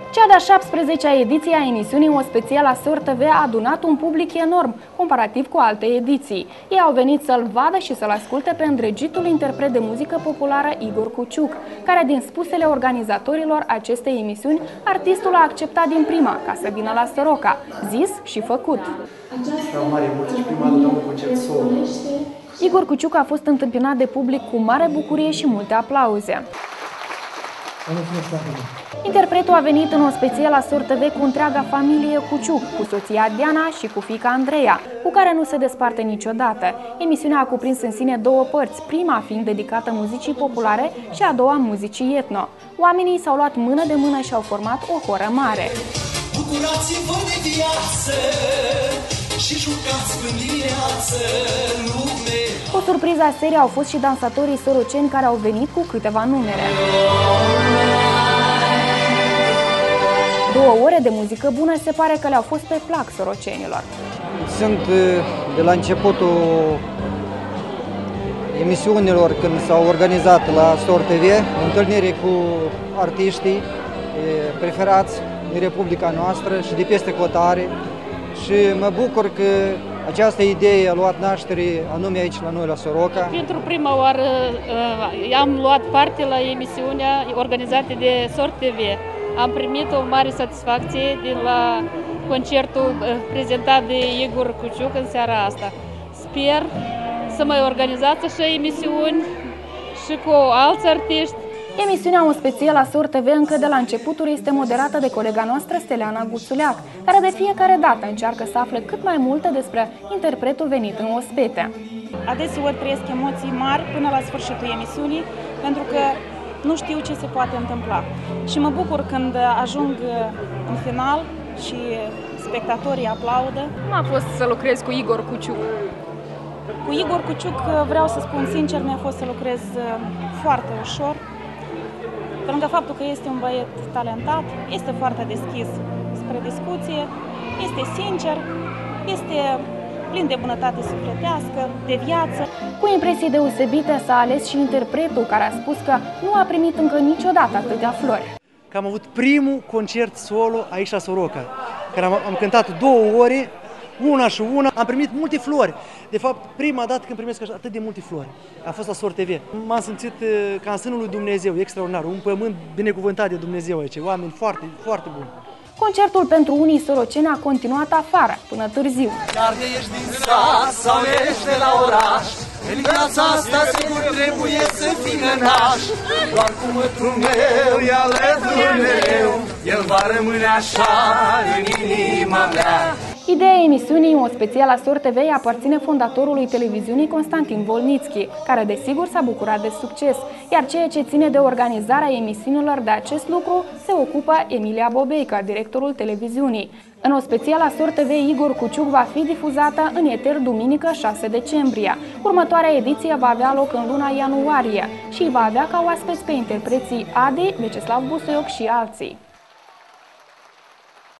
Cea de-a 17-a ediție a emisiunii O Special la SOR TV a adunat un public enorm, comparativ cu alte ediții. Ei au venit să-l vadă și să-l asculte pe îndrăgitul interpret de muzică populară Igor Cuciuc, care, din spusele organizatorilor acestei emisiuni, artistul a acceptat din prima ca să vină la Soroca, zis și făcut. Igor Cuciuc a fost întâmpinat de public cu mare bucurie și multe aplauze. Interpretul a venit în O Special la SOR TV cu întreaga familie Cuciuc, cu soția Diana și cu fiica Andreea, cu care nu se desparte niciodată. Emisiunea a cuprins în sine două părți, prima fiind dedicată muzicii populare și a doua muzicii etno. Oamenii s-au luat mână de mână și au format o horă mare. Bucurați-vă de viață și jucați în viață, lume. O surpriză a serii au fost și dansatorii soroceni care au venit cu câteva numere. 2 ore de muzică bună se pare că le-au fost pe plac sorocenilor. Sunt de la începutul emisiunilor, când s-au organizat la SOR TV, întâlniri cu artiștii preferați din Republica noastră și de peste hotare. Și mă bucur că această idee a luat naștere anume aici la noi, la Soroca. Pentru prima oară am luat parte la emisiunea organizată de SOR TV. Am primit o mare satisfacție din la concertul prezentat de Igor Cuciuc în seara asta. Sper să mai organizați așa emisiuni și cu alți artiști. Emisiunea O Special la SOR TV încă de la începuturi este moderată de colega noastră Steliana Guțuleac, care de fiecare dată încearcă să afle cât mai multe despre interpretul venit în ospete. Adeseori trăiesc emoții mari până la sfârșitul emisiunii, pentru că nu știu ce se poate întâmpla. Și mă bucur când ajung în final și spectatorii aplaudă. Cum a fost să lucrez cu Igor Cuciuc? Cu Igor Cuciuc, vreau să spun sincer, mi-a fost să lucrez foarte ușor. Pe lângă faptul că este un băiet talentat, este foarte deschis spre discuție, este sincer, este plin de bunătate sufletească, de viață. Cu impresii deosebite s-a ales și interpretul, care a spus că nu a primit încă niciodată atâtea flori. Că am avut primul concert solo aici la Soroca, care am cântat 2 ore, una și una, am primit multe flori. De fapt, prima dată când primesc atât de multe flori a fost la SOR TV. M-am simțit ca în sânul lui Dumnezeu, extraordinar, un pământ binecuvântat de Dumnezeu aici, oameni foarte, foarte buni. Concertul pentru unii soroceni a continuat afară, până târziu. Dar de ești din sat sau ești de la oraș, în viața asta sigur trebuie să fii nănaș. Doar cu mătrul meu e alături mereu, el va rămâne așa în inima mea. Ideea emisiunii O Special la SOR TV aparține fondatorului televiziunii Constantin Volnițchi, care desigur s-a bucurat de succes, iar ceea ce ține de organizarea emisiunilor de acest lucru se ocupă Emilia Bobeica, directorul televiziunii. În O Special la SOR TV, Igor Cuciuc va fi difuzată în eter duminică 6 decembrie. Următoarea ediție va avea loc în luna ianuarie și va avea ca oaspeți pe interpreții Adi, Veceslav Busuioc și alții.